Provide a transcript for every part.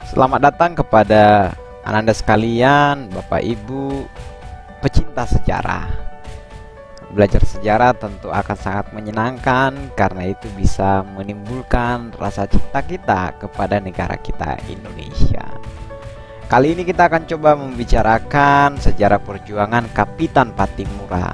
Selamat datang kepada Ananda sekalian, Bapak Ibu, pecinta sejarah. Belajar sejarah tentu akan sangat menyenangkan karena itu bisa menimbulkan rasa cinta kita kepada negara kita, Indonesia. Kali ini kita akan coba membicarakan sejarah perjuangan Kapitan Pattimura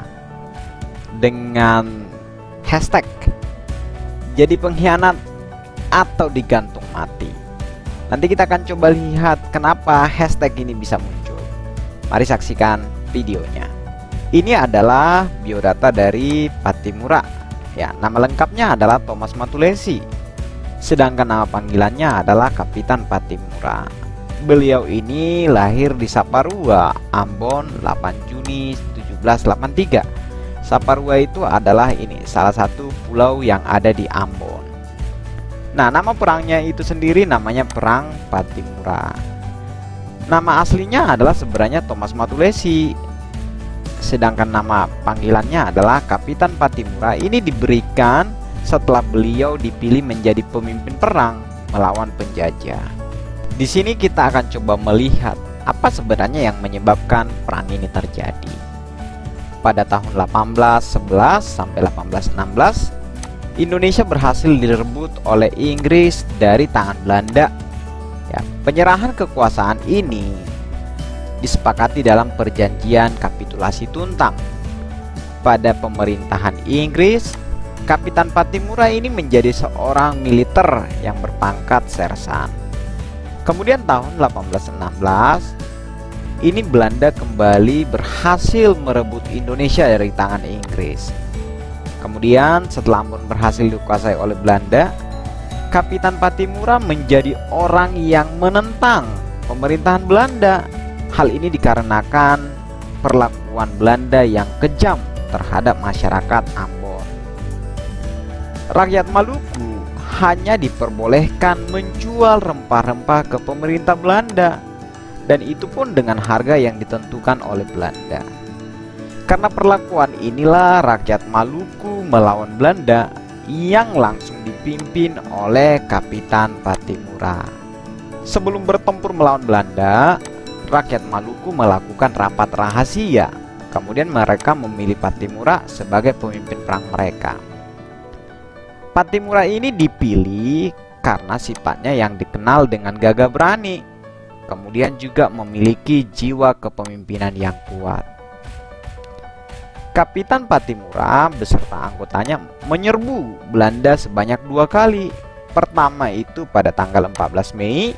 dengan hashtag jadi pengkhianat atau digantung mati. Nanti kita akan coba lihat kenapa hashtag ini bisa muncul. Mari saksikan videonya. Ini adalah biodata dari Pattimura. Ya, nama lengkapnya adalah Thomas Matulesi. Sedangkan nama panggilannya adalah Kapitan Pattimura. Beliau ini lahir di Saparua, Ambon, 8 Juni 1783. Saparua itu adalah salah satu pulau yang ada di Ambon. Nah, nama perangnya itu sendiri namanya Perang Pattimura. Nama aslinya adalah sebenarnya Thomas Matulesi. Sedangkan nama panggilannya adalah Kapitan Pattimura. Ini diberikan setelah beliau dipilih menjadi pemimpin perang melawan penjajah. Di sini kita akan coba melihat apa sebenarnya yang menyebabkan perang ini terjadi. Pada tahun 1811 sampai 1816, Indonesia berhasil direbut oleh Inggris dari tangan Belanda. Ya, penyerahan kekuasaan ini disepakati dalam perjanjian kapitulasi Tuntang. Pada pemerintahan Inggris, Kapitan Pattimura ini menjadi seorang militer yang berpangkat sersan. Kemudian tahun 1816, ini Belanda kembali berhasil merebut Indonesia dari tangan Inggris. Kemudian setelah Ambon berhasil dikuasai oleh Belanda, Kapitan Pattimura menjadi orang yang menentang pemerintahan Belanda. Hal ini dikarenakan perlakuan Belanda yang kejam terhadap masyarakat Ambon. Rakyat Maluku hanya diperbolehkan menjual rempah-rempah ke pemerintah Belanda, dan itu pun dengan harga yang ditentukan oleh Belanda. Karena perlakuan inilah rakyat Maluku melawan Belanda yang langsung dipimpin oleh Kapitan Pattimura. Sebelum bertempur melawan Belanda, rakyat Maluku melakukan rapat rahasia. Kemudian mereka memilih Pattimura sebagai pemimpin perang mereka. Pattimura ini dipilih karena sifatnya yang dikenal dengan gagah berani. Kemudian juga memiliki jiwa kepemimpinan yang kuat. Kapitan Pattimura beserta anggotanya menyerbu Belanda sebanyak 2 kali. Pertama itu pada tanggal 14 Mei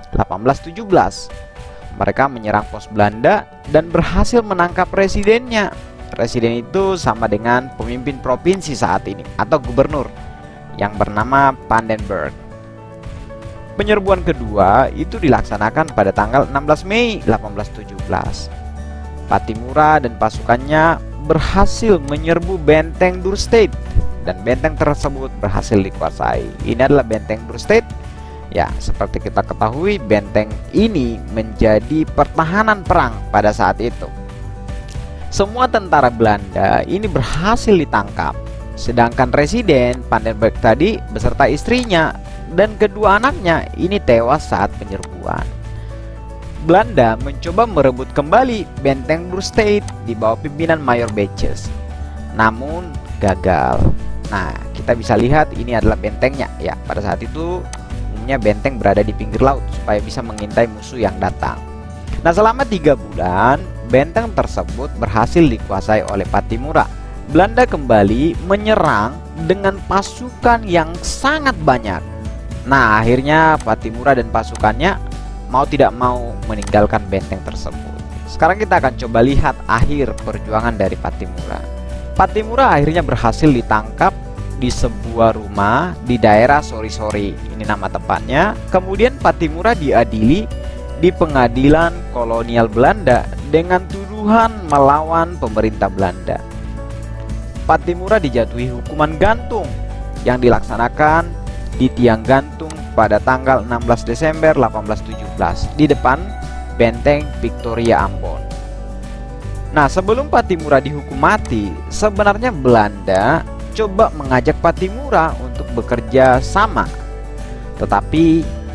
1817. Mereka menyerang pos Belanda dan berhasil menangkap presidennya. Presiden itu sama dengan pemimpin provinsi saat ini atau gubernur yang bernama Pandenburg. Penyerbuan kedua itu dilaksanakan pada tanggal 16 Mei 1817. Pattimura dan pasukannya berhasil menyerbu benteng Dorestad dan benteng tersebut berhasil dikuasai. Ini adalah benteng Dorestad. Ya, seperti kita ketahui, benteng ini menjadi pertahanan perang pada saat itu. Semua tentara Belanda ini berhasil ditangkap. Sedangkan Residen Pandenburg tadi beserta istrinya dan kedua anaknya ini tewas saat penyerbuan. Belanda mencoba merebut kembali benteng Dorestad di bawah pimpinan Mayor Beches, namun gagal. Nah, kita bisa lihat ini adalah bentengnya. Ya, pada saat itu umumnya benteng berada di pinggir laut supaya bisa mengintai musuh yang datang. Nah, selama 3 bulan benteng tersebut berhasil dikuasai oleh Pattimura. Belanda kembali menyerang dengan pasukan yang sangat banyak. Nah, akhirnya Pattimura dan pasukannya mau tidak mau meninggalkan benteng tersebut. Sekarang kita akan coba lihat akhir perjuangan dari Pattimura. Pattimura akhirnya berhasil ditangkap di sebuah rumah di daerah Sori-Sori. Ini nama tempatnya. Kemudian Pattimura diadili di pengadilan kolonial Belanda dengan tuduhan melawan pemerintah Belanda. Pattimura dijatuhi hukuman gantung yang dilaksanakan di tiang gantung pada tanggal 16 Desember 1817 di depan benteng Victoria Ambon. Nah, sebelum Pattimura dihukum mati, sebenarnya Belanda coba mengajak Pattimura untuk bekerja sama. Tetapi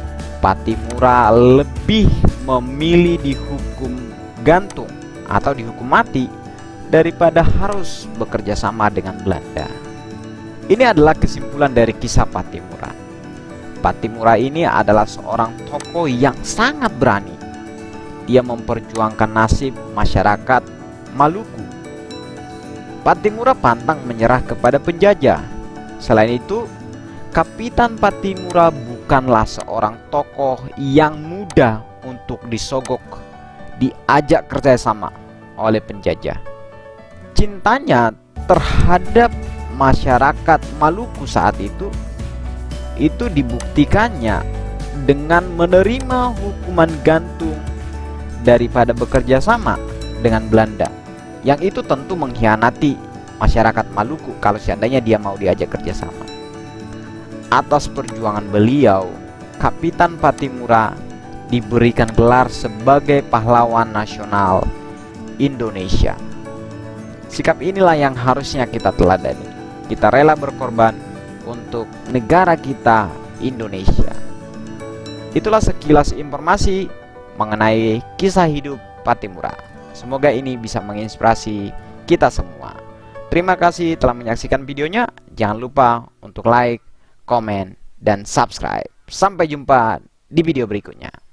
Pattimura lebih memilih dihukum gantung atau dihukum mati daripada harus bekerja sama dengan Belanda. Ini adalah kesimpulan dari kisah Pattimura. Pattimura ini adalah seorang tokoh yang sangat berani. Dia memperjuangkan nasib masyarakat Maluku. Pattimura pantang menyerah kepada penjajah. Selain itu, Kapitan Pattimura bukanlah seorang tokoh yang mudah untuk disogok, diajak kerjasama oleh penjajah. Cintanya terhadap masyarakat Maluku saat itu dibuktikannya dengan menerima hukuman gantung daripada bekerja sama dengan Belanda, yang itu tentu mengkhianati masyarakat Maluku kalau seandainya dia mau diajak kerjasama. Atas perjuangan beliau, Kapitan Pattimura diberikan gelar sebagai pahlawan nasional Indonesia. Sikap inilah yang harusnya kita teladani. Kita rela berkorban untuk negara kita, Indonesia. Itulah sekilas informasi mengenai kisah hidup Pattimura. Semoga ini bisa menginspirasi kita semua. Terima kasih telah menyaksikan videonya. Jangan lupa untuk like, komen, dan subscribe. Sampai jumpa di video berikutnya.